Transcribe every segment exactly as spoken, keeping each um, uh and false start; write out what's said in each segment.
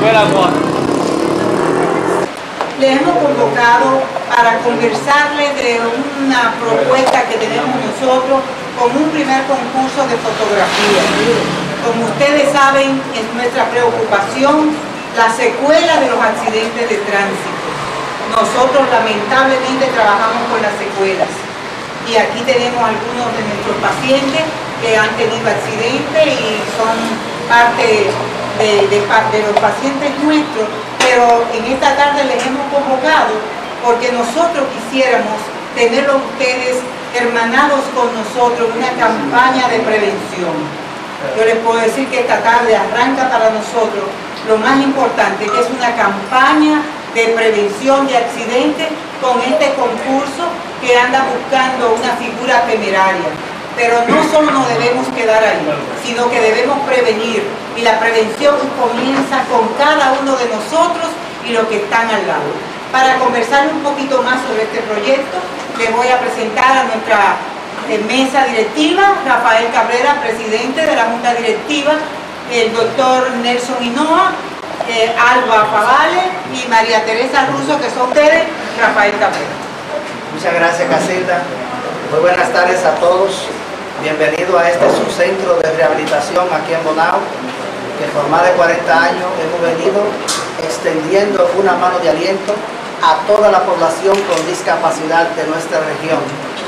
Les hemos convocado para conversarles de una propuesta que tenemos nosotros como un primer concurso de fotografía. Como ustedes saben, es nuestra preocupación la secuela de los accidentes de tránsito. Nosotros lamentablemente trabajamos con las secuelas y aquí tenemos algunos de nuestros pacientes que han tenido accidentes y son parte de, de, de los pacientes nuestros, pero en esta tarde les hemos convocado porque nosotros quisiéramos tenerlos ustedes hermanados con nosotros en una campaña de prevención. Yo les puedo decir que esta tarde arranca para nosotros lo más importante, que es una campaña de prevención de accidentes con este concurso que anda buscando una figura temeraria. Pero no solo nos debemos quedar ahí, sino que debemos prevenir. Y la prevención comienza con cada uno de nosotros y los que están al lado. Para conversar un poquito más sobre este proyecto, les voy a presentar a nuestra eh, mesa directiva, Rafael Cabrera, presidente de la Junta Directiva, el doctor Nelson Hinoa, eh, Alba Favale y María Teresa Russo, que son ustedes, Rafael Cabrera. Muchas gracias, Casilda. Muy buenas tardes a todos. Bienvenido a este subcentro de rehabilitación aquí en Bonao, que por más de cuarenta años hemos venido extendiendo una mano de aliento a toda la población con discapacidad de nuestra región.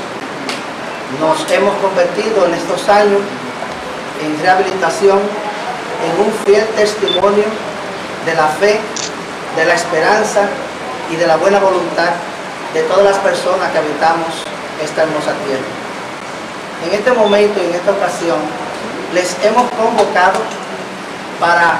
Nos hemos convertido en estos años en rehabilitación en un fiel testimonio de la fe, de la esperanza y de la buena voluntad de todas las personas que habitamos esta hermosa tierra. En este momento y en esta ocasión les hemos convocado para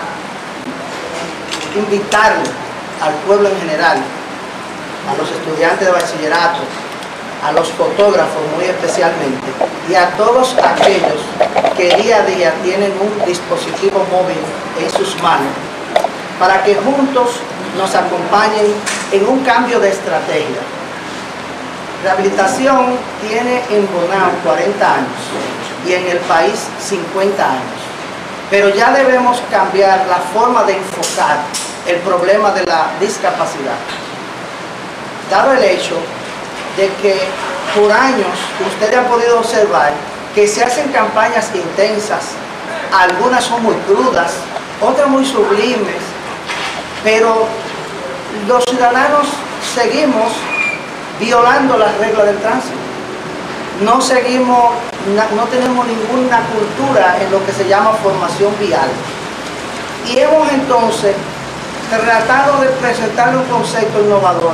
invitarle al pueblo en general, a los estudiantes de bachillerato, a los fotógrafos muy especialmente, y a todos aquellos que día a día tienen un dispositivo móvil en sus manos, para que juntos nos acompañen en un cambio de estrategia. Rehabilitación tiene en Bonao cuarenta años y en el país cincuenta años, pero ya debemos cambiar la forma de enfocar el problema de la discapacidad, dado el hecho de que por años ustedes han podido observar que se hacen campañas intensas, algunas son muy crudas, otras muy sublimes, pero los ciudadanos seguimos violando las reglas del tránsito. No seguimos, no tenemos ninguna cultura en lo que se llama formación vial. Y hemos entonces tratado de presentarle un concepto innovador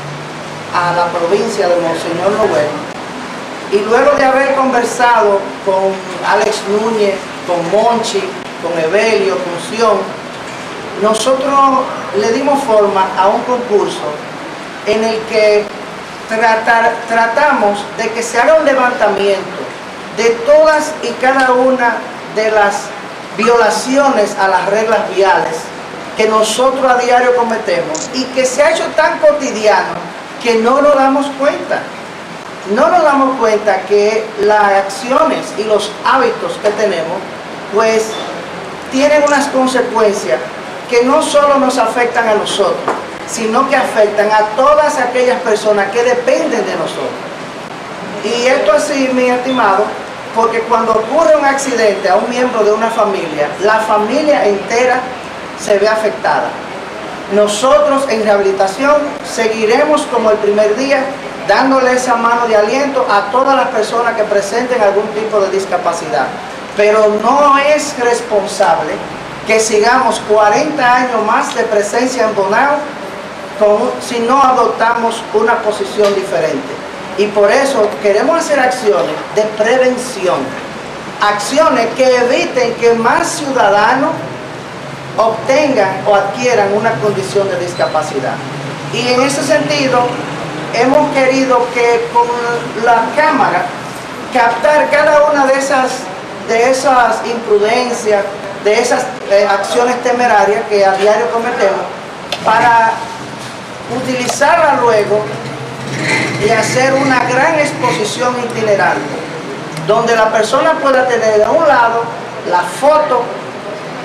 a la provincia de Monseñor Noel, y luego de haber conversado con Alex Núñez, con Monchi, con Evelio, con Sion, nosotros le dimos forma a un concurso en el que tratar, tratamos de que se haga un levantamiento de todas y cada una de las violaciones a las reglas viales que nosotros a diario cometemos y que se ha hecho tan cotidiano que no nos damos cuenta. No nos damos cuenta que las acciones y los hábitos que tenemos pues tienen unas consecuencias que no solo nos afectan a nosotros, sino que afectan a todas aquellas personas que dependen de nosotros. Y esto así, mi estimado, porque cuando ocurre un accidente a un miembro de una familia, la familia entera se ve afectada. Nosotros en rehabilitación seguiremos como el primer día dándole esa mano de aliento a todas las personas que presenten algún tipo de discapacidad. Pero no es responsable que sigamos cuarenta años más de presencia en Bonao con, si no adoptamos una posición diferente. Y por eso queremos hacer acciones de prevención, acciones que eviten que más ciudadanos obtengan o adquieran una condición de discapacidad. Y en ese sentido hemos querido que con la cámara captar cada una de esas, de esas imprudencias, de esas eh, acciones temerarias que a diario cometemos, para utilizarla luego y hacer una gran exposición itinerante, donde la persona pueda tener de un lado la foto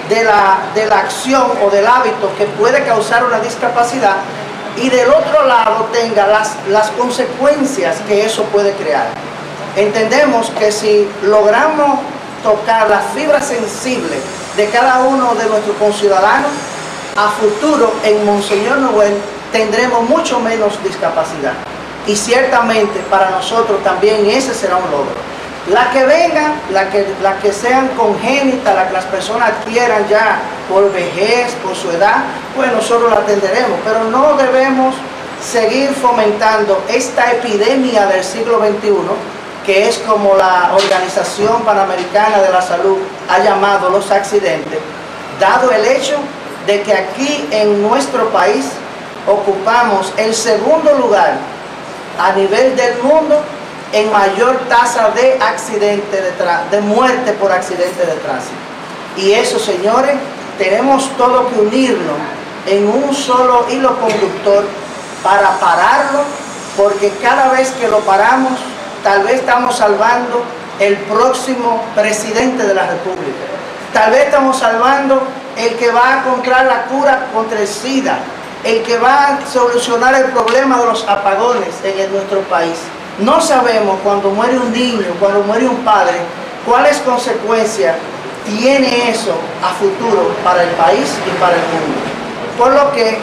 de la, de la acción o del hábito que puede causar una discapacidad, y del otro lado tenga las, las consecuencias que eso puede crear. Entendemos que si logramos tocar las fibras sensibles de cada uno de nuestros conciudadanos, a futuro en Monseñor Noel tendremos mucho menos discapacidad. Y ciertamente para nosotros también ese será un logro. La que vengan, la que, la que sean congénitas, la que las personas adquieran ya por vejez, por su edad, pues nosotros la atenderemos. Pero no debemos seguir fomentando esta epidemia del siglo veintiuno, que es como la Organización Panamericana de la Salud ha llamado los accidentes, dado el hecho de que aquí en nuestro país ocupamos el segundo lugar a nivel del mundo en mayor tasa de accidente de, de muerte por accidente de tránsito. Y eso, señores, tenemos todo que unirnos en un solo hilo conductor para pararlo, porque cada vez que lo paramos, tal vez estamos salvando el próximo presidente de la República. Tal vez estamos salvando el que va a encontrar la cura contra el SIDA, el que va a solucionar el problema de los apagones en nuestro país. No sabemos cuando muere un niño, cuando muere un padre, cuáles consecuencias tiene eso a futuro para el país y para el mundo. Por lo que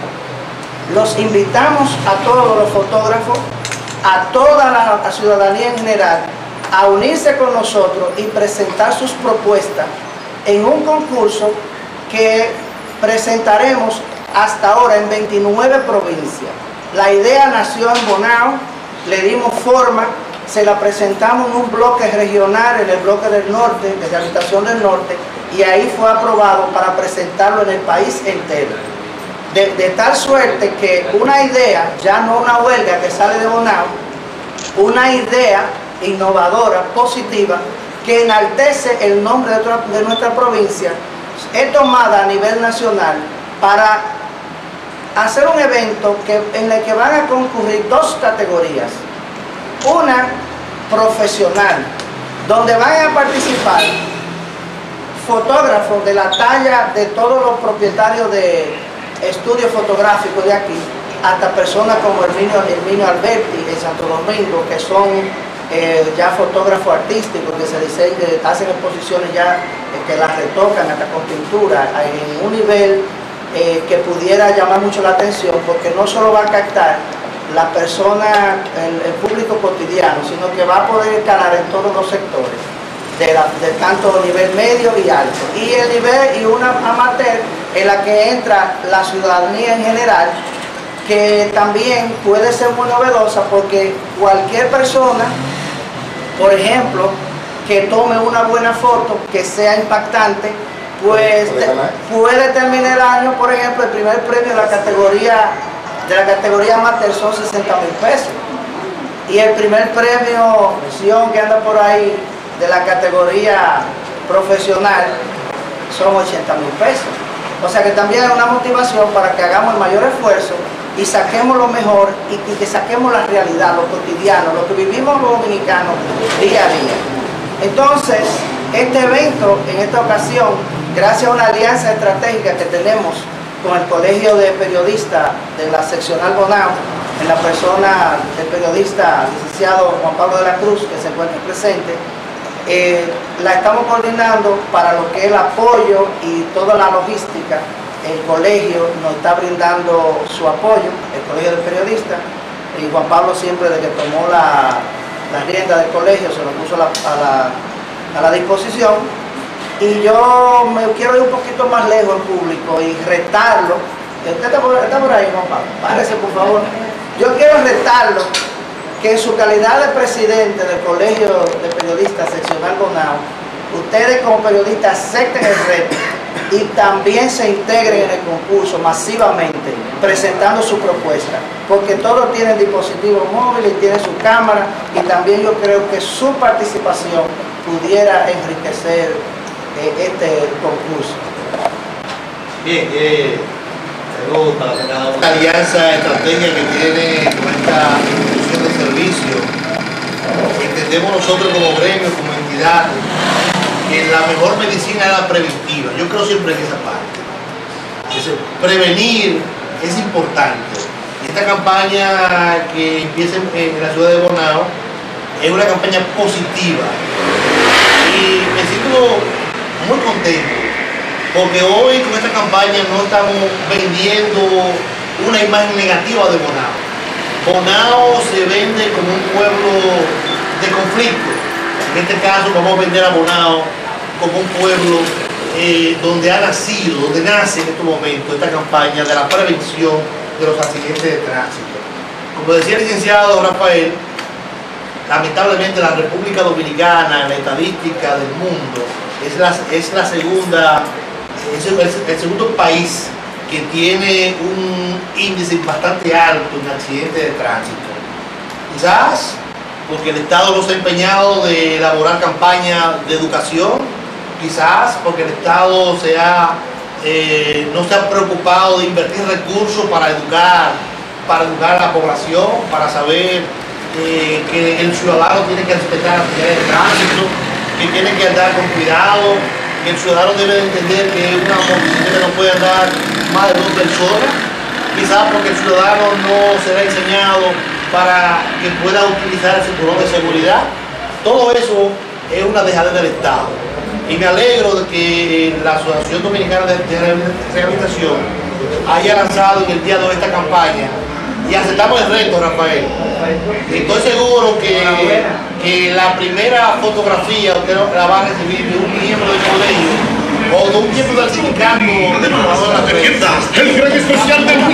los invitamos a todos los fotógrafos, a toda la ciudadanía en general, a unirse con nosotros y presentar sus propuestas en un concurso que presentaremos hasta ahora en veintinueve provincias. La idea nació en Bonao, le dimos forma, se la presentamos en un bloque regional, en el bloque del norte, de Rehabilitación del Norte, y ahí fue aprobado para presentarlo en el país entero. De, de tal suerte que una idea, ya no una huelga que sale de Bonao, una idea innovadora, positiva, que enaltece el nombre de, otra, de nuestra provincia, es tomada a nivel nacional para hacer un evento que, en el que van a concurrir dos categorías. Una profesional, donde van a participar fotógrafos de la talla de todos los propietarios de estudios fotográficos de aquí, hasta personas como Herminio, Herminio Alberti en Santo Domingo, que son eh, ya fotógrafos artísticos, que se diseñan, hacen exposiciones ya eh, que las retocan hasta con pintura, en un nivel Eh, que pudiera llamar mucho la atención, porque no solo va a captar la persona, el, el público cotidiano, sino que va a poder escalar en todos los sectores, de, la, de tanto nivel medio y alto. Y el nivel y una amateur en la que entra la ciudadanía en general, que también puede ser muy novedosa, porque cualquier persona, por ejemplo, que tome una buena foto, que sea impactante, pues puede terminar el año, por ejemplo, el primer premio de la categoría de la categoría amateur son sesenta mil pesos, y el primer premio que anda por ahí de la categoría profesional son ochenta mil pesos. O sea que también es una motivación para que hagamos el mayor esfuerzo y saquemos lo mejor, y, y que saquemos la realidad, lo cotidiano, lo que vivimos los dominicanos día a día. Entonces, este evento, en esta ocasión, gracias a una alianza estratégica que tenemos con el Colegio de Periodistas de la Seccional Bonao, en la persona del periodista licenciado Juan Pablo de la Cruz, que se encuentra presente, eh, la estamos coordinando para lo que es el apoyo y toda la logística. El colegio nos está brindando su apoyo, el Colegio de Periodistas, y Juan Pablo siempre, desde que tomó la, la rienda del colegio, se lo puso a la, a la, a la disposición. Y yo me quiero ir un poquito más lejos en público y retarlo. ¿Usted está por, está por ahí, Juan Pablo? Párese, por favor. Yo quiero retarlo que en su calidad de presidente del Colegio de Periodistas Seccional Bonao, ustedes como periodistas acepten el reto y también se integren en el concurso masivamente, presentando su propuesta, porque todos tienen dispositivos móviles y tienen su cámara, y también yo creo que su participación pudiera enriquecer eh, este concurso. Bien, eh, luego para que cada una alianza estratégica que tiene con esta institución de servicio, entendemos nosotros como gremio, como entidad, que la mejor medicina es la preventiva. Yo creo siempre en esa parte. Entonces, prevenir es importante. Esta campaña que empieza en la ciudad de Bonao es una campaña positiva y me siento muy contento porque hoy con esta campaña no estamos vendiendo una imagen negativa de Bonao. Bonao se vende como un pueblo de conflicto. En este caso vamos a vender a Bonao como un pueblo eh, donde ha nacido, donde nace en estos momentos esta campaña de la prevención de los accidentes de tránsito. Como decía el licenciado Rafael, lamentablemente la República Dominicana, en la estadística del mundo, es la, es la segunda, es el, el segundo país que tiene un índice bastante alto en accidentes de tránsito. Quizás porque el Estado no se ha empeñado de elaborar campañas de educación, quizás porque el Estado se ha, eh, no se ha preocupado de invertir recursos para educar, para educar a la población, para saber eh, que el ciudadano tiene que respetar las señales de tránsito, que tiene que andar con cuidado, que el ciudadano debe de entender que una motocicleta no puede andar más de dos personas, quizás porque el ciudadano no será enseñado para que pueda utilizar el cinturón de seguridad. Todo eso es una dejadez del Estado. Y me alegro de que la Asociación Dominicana de Rehabilitación haya lanzado en el día de hoy esta campaña. Y aceptamos el reto, Rafael. Estoy seguro que, que la primera fotografía usted la va a recibir de un miembro del colegio o de un miembro del sindicato de trabajadores de la prensa. El gran especial del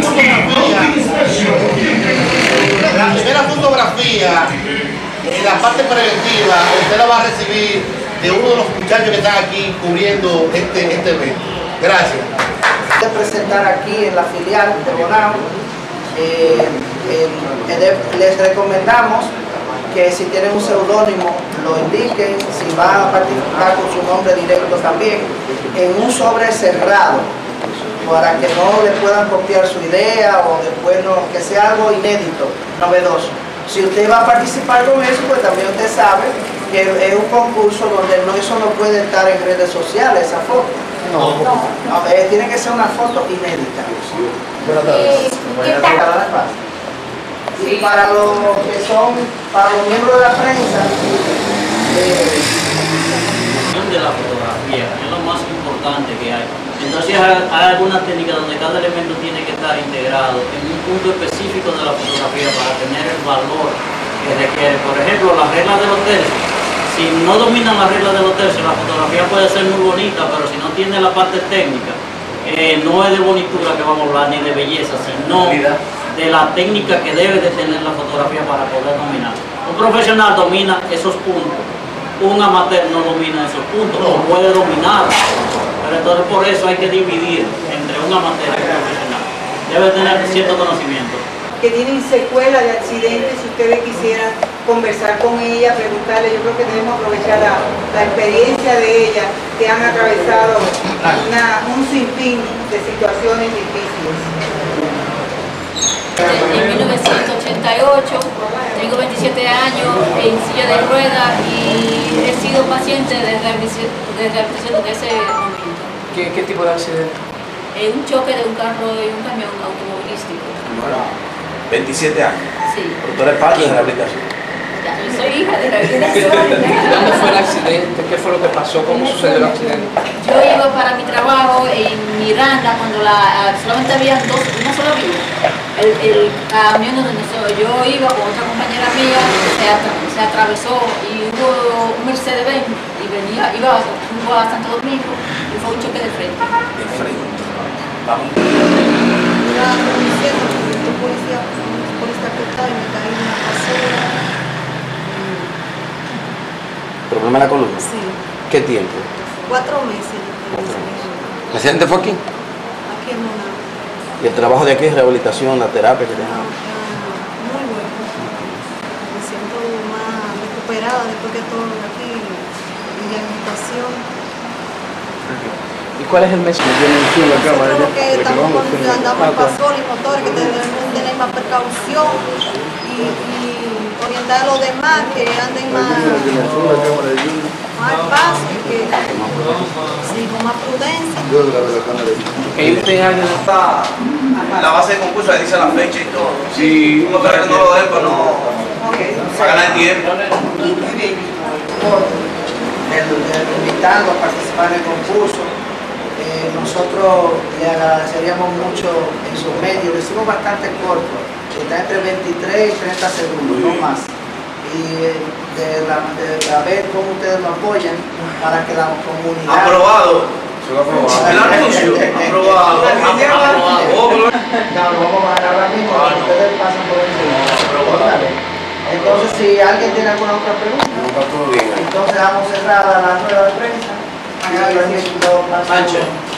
La primera fotografía en la parte preventiva usted la va a recibir de uno de los muchachos que están aquí cubriendo este, este evento. Gracias. De presentar aquí en la filial de Bonao, eh, eh, les recomendamos que si tienen un seudónimo lo indiquen, si van a participar con su nombre directo también, en un sobre cerrado, para que no le puedan copiar su idea o después no, que sea algo inédito, novedoso. Si usted va a participar con eso, pues también usted sabe que es un concurso donde no, eso no puede estar en redes sociales, esa foto. No, no, no eh, tiene que ser una foto inédita. Eh, ¿qué tal? Y para los que son, para los miembros de la prensa, eh, de la fotografía es lo más importante que hay. Entonces hay, hay algunas técnicas donde cada elemento tiene que estar integrado en un punto específico de la fotografía para tener el valor que requiere. Por ejemplo, las reglas de los tercios. Si no dominan las reglas de los tercios, la fotografía puede ser muy bonita, pero si no tiene la parte técnica, eh, no es de bonitura que vamos a hablar, ni de belleza, sino de la técnica que debe de tener la fotografía para poder dominar. Un profesional domina esos puntos. Un amateur no domina esos puntos, no puede dominar, pero entonces por eso hay que dividir entre un amateur y un profesional. Debe tener cierto conocimiento. Que tienen secuelas de accidentes, si ustedes quisieran conversar con ella, preguntarle, yo creo que debemos aprovechar la, la experiencia de ella, que han atravesado una, un sinfín de situaciones difíciles. En mil novecientos ochenta y ocho, tengo veintisiete años en silla de ruedas y he sido paciente de rehabilitación desde ese momento. ¿Qué, qué tipo de accidente? En un choque de un carro y un camión automovilístico. Bueno, veintisiete años. Sí. Pero tú eres parte de rehabilitación. Ya, yo soy hija de rehabilitación. ¿Dónde fue el accidente? ¿Qué fue lo que pasó? ¿Cómo sucedió el accidente? Yo iba para mi trabajo en Miranda cuando la, solamente había dos, una sola vía. El, el camión donde nosotros, yo iba con otra compañera mía, se, atra, se atravesó y hubo un Mercedes-Benz y venía, iba rumbo a Santo Domingo y fue un choque de frente. De frente. Vamos. La policía, la policía por esta puerta y me caí en una casera. ¿Problema en la columna? Sí. ¿Qué tiempo? Cuatro meses. ¿El accidente fue aquí? Aquí en Bonao. ¿Y el trabajo de aquí es rehabilitación, la terapia que tenemos? Muy bueno. Me siento más recuperada después que todo aquí, rehabilitación. ¿Y cuál es el mensaje? Nosotros lo que estamos con- andamos con sol y motores, que debemos tener más precaución y, y orientar a los demás que anden más, más paso y que sí, con más prudencia. Que usted alguien Está la base de concurso, ahí dice la fecha y todo. Si uno espera que no lo den, pues no, para ganar tiempo. El, el invitarlo a participar en el concurso. Eh, nosotros le agradeceríamos mucho en sus medios, lo hicimos bastante corto, está entre veintitrés y treinta segundos, no más. Y eh, de, la, de, de ver cómo ustedes lo apoyan para que la comunidad... Aprobado. El anuncio. Aprobado. Aprobado. No, lo vamos a bajar ahora mismo, ustedes pasan por el... Entonces, si alguien tiene alguna otra pregunta, entonces vamos cerrada la rueda de prensa. Sánchez.